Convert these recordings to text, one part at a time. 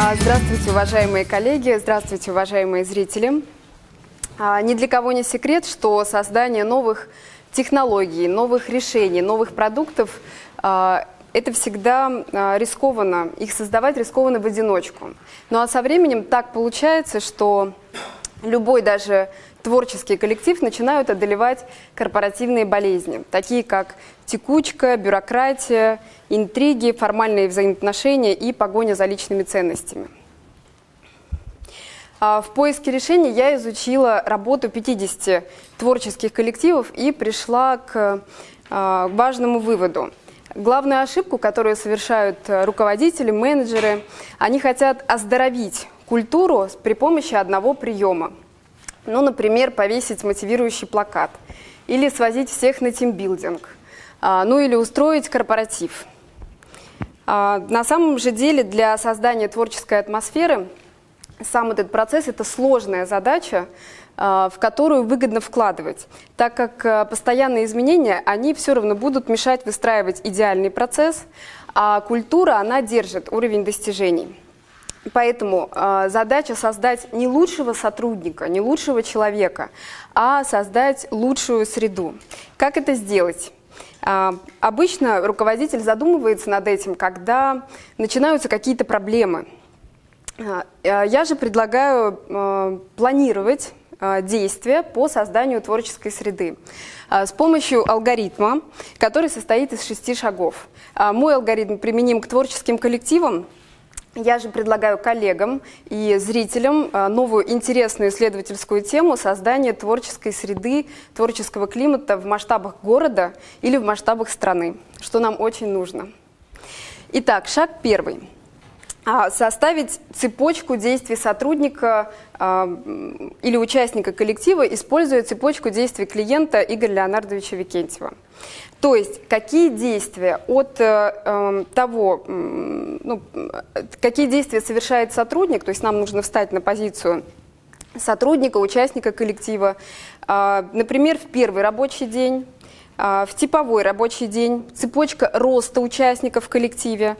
Здравствуйте, уважаемые коллеги, здравствуйте, уважаемые зрители. Ни для кого не секрет, что создание новых технологий, новых решений, новых продуктов это всегда рискованно. Их создавать рискованно в одиночку. Ну а со временем так получается, что любой даже творческий коллектив начинают одолевать корпоративные болезни, такие как текучка, бюрократия, интриги, формальные взаимоотношения и погоня за личными ценностями. В поиске решений я изучила работу 50 творческих коллективов и пришла к важному выводу. Главную ошибку, которую совершают руководители, менеджеры, они хотят оздоровить культуру при помощи одного приема. Ну, например, повесить мотивирующий плакат, или свозить всех на тимбилдинг, ну или устроить корпоратив. На самом же деле для создания творческой атмосферы сам этот процесс – это сложная задача, в которую выгодно вкладывать, так как постоянные изменения, они все равно будут мешать выстраивать идеальный процесс, а культура, она держит уровень достижений. Поэтому задача создать не лучшего сотрудника, не лучшего человека, а создать лучшую среду. Как это сделать? Обычно руководитель задумывается над этим, когда начинаются какие-то проблемы. Я же предлагаю планировать действия по созданию творческой среды с помощью алгоритма, который состоит из 6 шагов. Мой алгоритм применим к творческим коллективам. Я же предлагаю коллегам и зрителям новую интересную исследовательскую тему создания творческой среды, творческого климата в масштабах города или в масштабах страны, что нам очень нужно. Итак, шаг первый. Составить цепочку действий сотрудника или участника коллектива, используя цепочку действий клиента Игоря Леонардовича Викентьева. То есть, какие действия от того, какие действия совершает сотрудник, то есть нам нужно встать на позицию сотрудника, участника коллектива, например, в первый рабочий день, в типовой рабочий день, цепочка роста участников в коллективе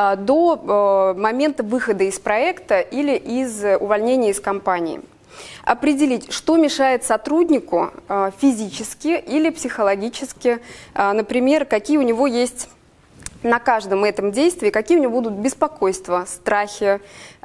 до момента выхода из проекта или из увольнения из компании. Определить, что мешает сотруднику физически или психологически, например, какие у него есть на каждом этом действии, какие у него будут беспокойства, страхи,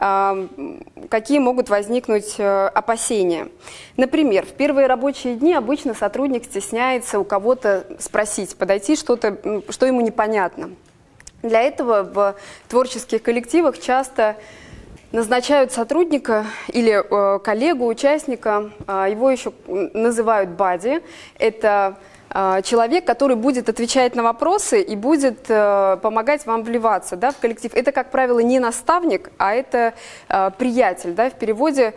какие могут возникнуть опасения. Например, в первые рабочие дни обычно сотрудник стесняется у кого-то спросить, подойти что-то, что ему непонятно. Для этого в творческих коллективах часто назначают сотрудника или коллегу, участника, его еще называют бадди. Это человек, который будет отвечать на вопросы и будет помогать вам вливаться, да, в коллектив. Это, как правило, не наставник, а это приятель. Да, в переводе,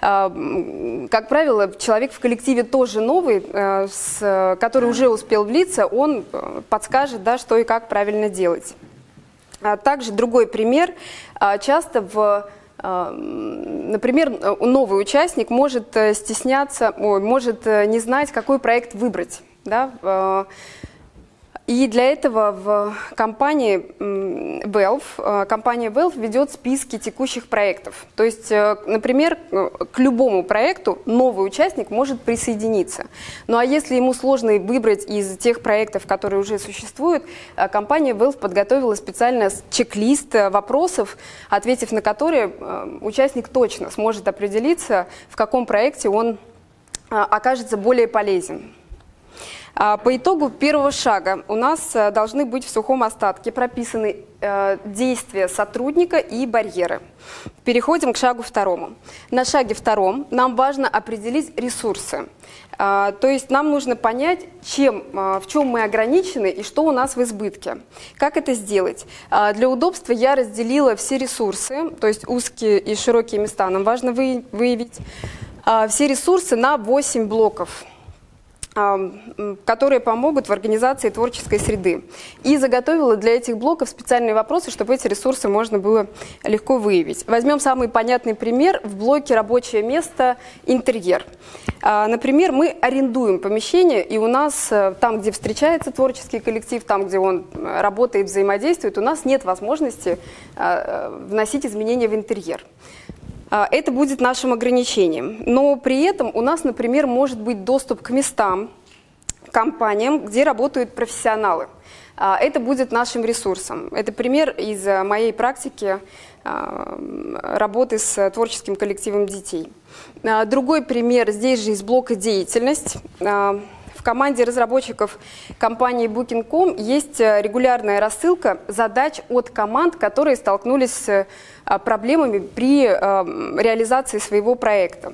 как правило, человек в коллективе тоже новый, который уже успел влиться, он подскажет, да, что и как правильно делать. Также другой пример. Часто например, новый участник может стесняться, может не знать, какой проект выбрать. Да? И для этого в компания Valve ведет списки текущих проектов. То есть, например, к любому проекту новый участник может присоединиться. Ну а если ему сложно выбрать из тех проектов, которые уже существуют, компания Valve подготовила специально чек-лист вопросов, ответив на которые участник точно сможет определиться, в каком проекте он окажется более полезен. По итогу первого шага у нас должны быть в сухом остатке прописаны действия сотрудника и барьеры. Переходим к шагу второму. На шаге втором нам важно определить ресурсы. То есть нам нужно понять, в чем мы ограничены и что у нас в избытке. Как это сделать? Для удобства я разделила все ресурсы, то есть узкие и широкие места нам важно выявить, все ресурсы на 8 блоков. которые помогут в организации творческой среды. И заготовила для этих блоков специальные вопросы, чтобы эти ресурсы можно было легко выявить. Возьмем самый понятный пример в блоке «Рабочее место. Интерьер». Например, мы арендуем помещение, и у нас там, где встречается творческий коллектив, там, где он работает, взаимодействует, у нас нет возможности вносить изменения в интерьер. Это будет нашим ограничением. Но при этом у нас, например, может быть доступ к местам, компаниям, где работают профессионалы. Это будет нашим ресурсом. Это пример из моей практики работы с творческим коллективом детей. Другой пример здесь же из блока «Деятельность». В команде разработчиков компании Booking.com есть регулярная рассылка задач от команд, которые столкнулись с проблемами при реализации своего проекта.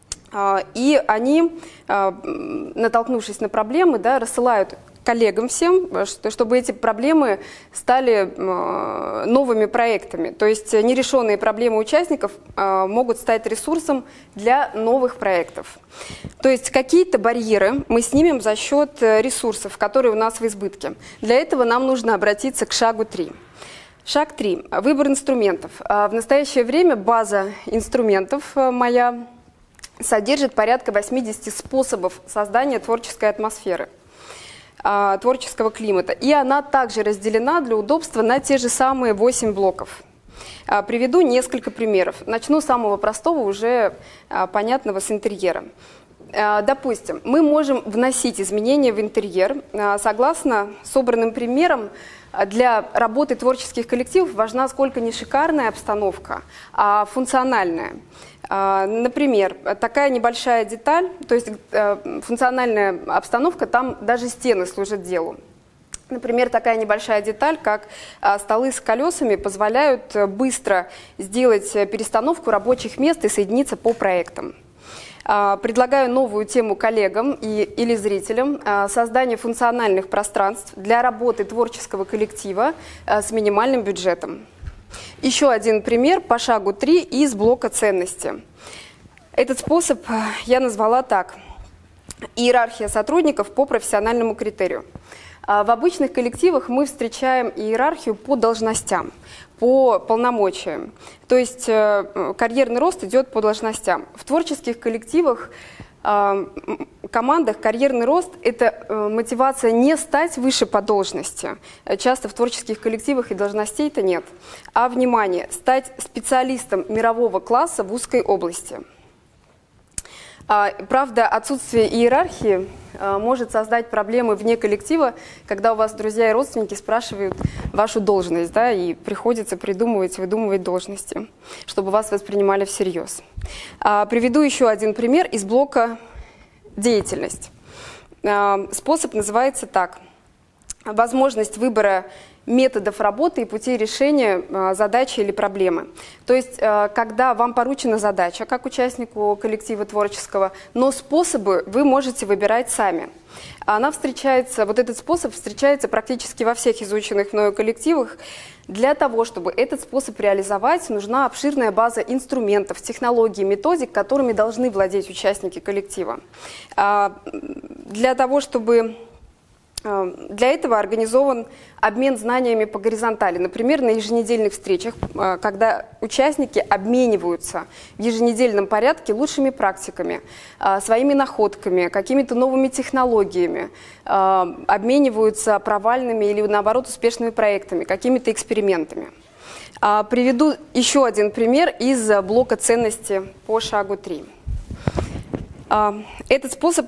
И они, натолкнувшись на проблемы, рассылают коллегам всем, чтобы эти проблемы стали новыми проектами. То есть нерешенные проблемы участников могут стать ресурсом для новых проектов. То есть какие-то барьеры мы снимем за счет ресурсов, которые у нас в избытке. Для этого нам нужно обратиться к шагу 3. Шаг 3. Выбор инструментов. В настоящее время база инструментов моя содержит порядка 80 способов создания творческой атмосферы, творческого климата. И она также разделена для удобства на те же самые 8 блоков. Приведу несколько примеров. Начну с самого простого, уже понятного, с интерьера. Допустим, мы можем вносить изменения в интерьер. Согласно собранным примерам, для работы творческих коллективов важна сколько не шикарная обстановка, а функциональная. Например, такая небольшая деталь, то есть функциональная обстановка, там даже стены служат делу. Например, такая небольшая деталь, как столы с колесами, позволяют быстро сделать перестановку рабочих мест и соединиться по проектам. Предлагаю новую тему коллегам или зрителям – создание функциональных пространств для работы творческого коллектива с минимальным бюджетом. Еще один пример по шагу 3 из блока «Ценности». Этот способ я назвала так – иерархия сотрудников по профессиональному критерию. В обычных коллективах мы встречаем иерархию по должностям, по полномочиям. То есть карьерный рост идет по должностям. В творческих коллективах, командах карьерный рост – это мотивация не стать выше по должности. Часто в творческих коллективах и должностей-то нет. А, внимание, стать специалистом мирового класса в узкой области. Правда, отсутствие иерархии может создать проблемы вне коллектива, когда у вас друзья и родственники спрашивают вашу должность, и приходится выдумывать должности, чтобы вас воспринимали всерьез. Приведу еще один пример из блока «Деятельность». Способ называется так. Возможность выбора методов работы и путей решения задачи или проблемы. То есть, когда вам поручена задача, как участнику коллектива творческого, но способы вы можете выбирать сами. Этот способ встречается практически во всех изученных мною коллективах. Для того, чтобы этот способ реализовать, нужна обширная база инструментов, технологий, методик, которыми должны владеть участники коллектива. Для этого организован обмен знаниями по горизонтали. Например, на еженедельных встречах, когда участники обмениваются в еженедельном порядке лучшими практиками, своими находками, какими-то новыми технологиями, обмениваются провальными или, наоборот, успешными проектами, какими-то экспериментами. Приведу еще один пример из блока «Ценности» по шагу 3. Этот способ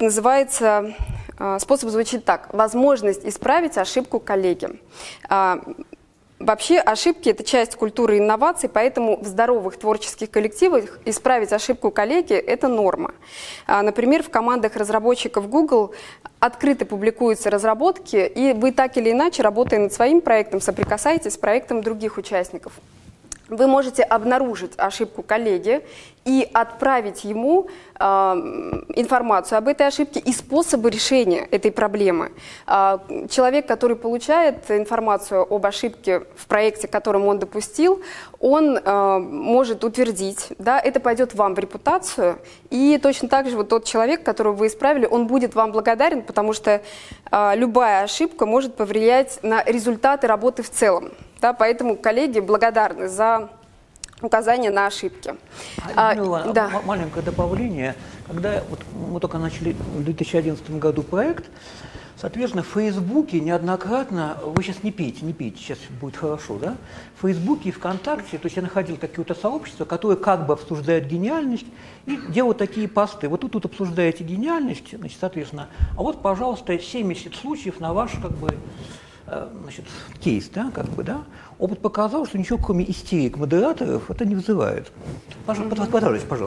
звучит так. Возможность исправить ошибку коллеги. Вообще ошибки – это часть культуры инноваций, поэтому в здоровых творческих коллективах исправить ошибку коллеги – это норма. Например, в командах разработчиков Google открыто публикуются разработки, и вы так или иначе, работая над своим проектом, соприкасаетесь с проектом других участников. вы можете обнаружить ошибку коллеги и отправить ему информацию об этой ошибке и способы решения этой проблемы. Человек, который получает информацию об ошибке в проекте, которым он допустил, он может утвердить, да, это пойдет вам в репутацию, и точно так же вот тот человек, которого вы исправили, он будет вам благодарен, потому что любая ошибка может повлиять на результаты работы в целом. Да, поэтому коллеги благодарны за указание на ошибки. Да. Маленькое добавление. Когда вот мы только начали в 2011 году проект, соответственно, в Фейсбуке неоднократно, вы сейчас не пейте, сейчас будет хорошо, да? В Фейсбуке и ВКонтакте, то есть я находил какие-то сообщества, которые как бы обсуждают гениальность и делают такие посты. Вот тут обсуждаете гениальность, значит, соответственно, а вот, пожалуйста, 70 случаев на ваш, как бы, значит, кейс, да, как бы, да. Опыт показал, что ничего, кроме истерик модераторов, это не вызывает. Пожалуйста.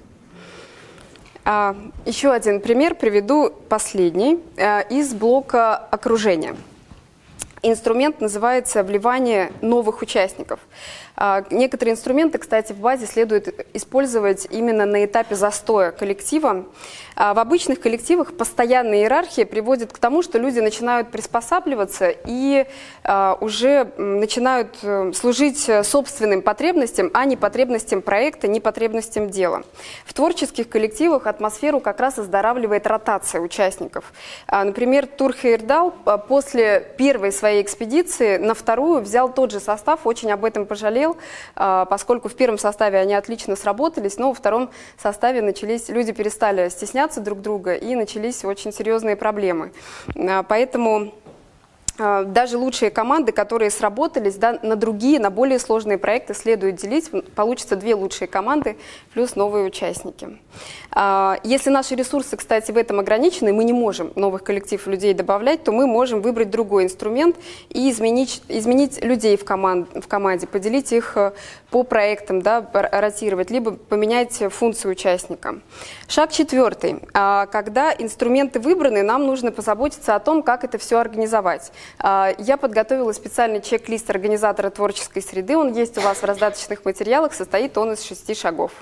Еще один пример приведу, последний, из блока окружения. Инструмент называется «Вливание новых участников». Некоторые инструменты, кстати, в базе следует использовать именно на этапе застоя коллектива. В обычных коллективах постоянная иерархия приводит к тому, что люди начинают приспосабливаться и уже начинают служить собственным потребностям, а не потребностям проекта, не потребностям дела. В творческих коллективах атмосферу как раз оздоравливает ротация участников. Например, Тур Хейердал после первой своей экспедиции на вторую взял тот же состав, очень об этом пожалел, поскольку в первом составе они отлично сработались, но во втором составе люди перестали стесняться друг друга и начались очень серьезные проблемы. Поэтому даже лучшие команды, которые сработались, да, на другие, на более сложные проекты следует делить. Получится 2 лучшие команды плюс новые участники. Если наши ресурсы, кстати, в этом ограничены, мы не можем новых коллективов людей добавлять, то мы можем выбрать другой инструмент и изменить людей в команде, поделить их по проектам, да, ротировать, либо поменять функцию участника. Шаг 4. Когда инструменты выбраны, нам нужно позаботиться о том, как это все организовать. Я подготовила специальный чек-лист организатора творческой среды. Он есть у вас в раздаточных материалах, состоит он из 6 шагов.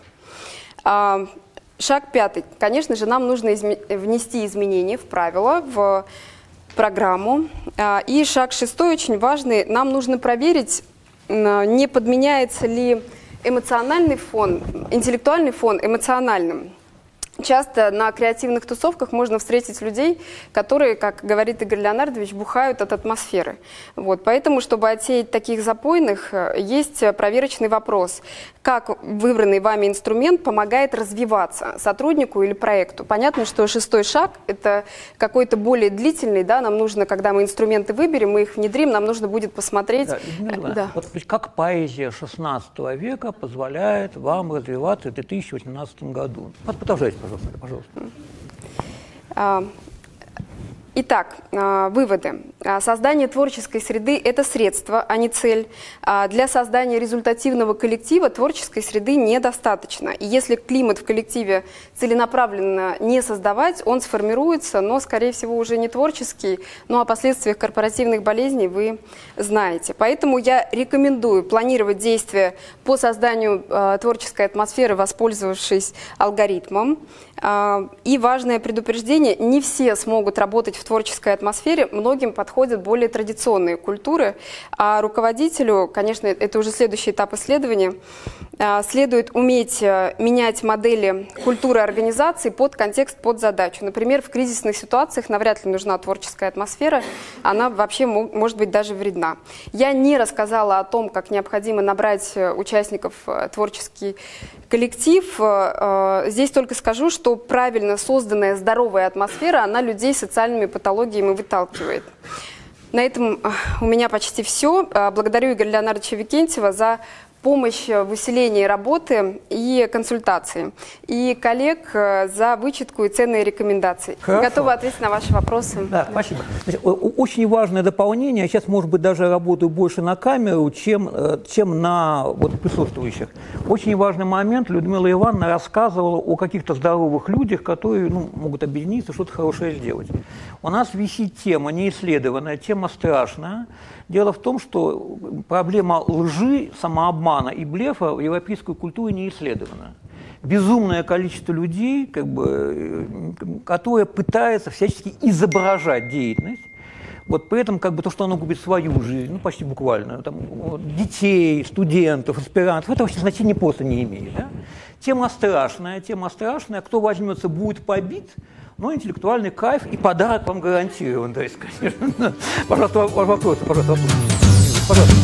Шаг 5. Конечно же, нам нужно внести изменения в правила, в программу. И шаг 6 очень важный. Нам нужно проверить, не подменяется ли эмоциональный фон, интеллектуальный фон эмоциональным. Часто на креативных тусовках можно встретить людей, которые, как говорит Игорь Леонардович, бухают от атмосферы. Вот, поэтому, чтобы отсеять таких запойных, есть проверочный вопрос. Как выбранный вами инструмент помогает развиваться сотруднику или проекту? Понятно, что 6-й шаг – это какой-то более длительный, да, нам нужно, когда мы инструменты выберем, мы их внедрим, нам нужно будет посмотреть. Да. Вот, как поэзия XVI века позволяет вам развиваться в 2018 году? Продолжайте, пожалуйста. Итак, выводы. Создание творческой среды – это средство, а не цель. Для создания результативного коллектива творческой среды недостаточно. И если климат в коллективе целенаправленно не создавать, он сформируется, но, скорее всего, уже не творческий. Ну, о последствиях корпоративных болезней вы знаете. Поэтому я рекомендую планировать действия по созданию творческой атмосферы, воспользовавшись алгоритмом. И важное предупреждение: не все смогут работать в творческой атмосфере, многим подходят более традиционные культуры, а руководителю, конечно, это уже следующий этап исследования, следует уметь менять модели культуры организации под контекст, под задачу. Например, в кризисных ситуациях навряд ли нужна творческая атмосфера, она вообще может быть даже вредна. Я не рассказала о том, как необходимо набрать участников в творческий коллектив. Здесь только скажу, что правильно созданная здоровая атмосфера, она людей социальными патологиями выталкивает. На этом у меня почти все. Благодарю Игоря Леонардовича Викентьева за помощь в усилении работы и консультации. И коллег за вычетку и ценные рекомендации. Готова ответить на ваши вопросы. Да, спасибо. Значит, очень важное дополнение. Я сейчас, может быть, даже работаю больше на камеру, чем на присутствующих. Очень важный момент. Людмила Ивановна рассказывала о каких-то здоровых людях, которые могут объединиться, что-то хорошее сделать. У нас висит тема неисследованная, тема страшная. Дело в том, что проблема лжи, самообмана обмана и блефа в европейской культуре не исследовано. Безумное количество людей, которое пытается всячески изображать деятельность, вот при этом то, что оно губит свою жизнь, почти буквально, детей, студентов, аспирантов, это вообще значения просто не имеет. Да? Тема страшная, кто возьмется, будет побит, но интеллектуальный кайф и подарок вам гарантирован. То есть, конечно, пожалуйста, вопросы, пожалуйста.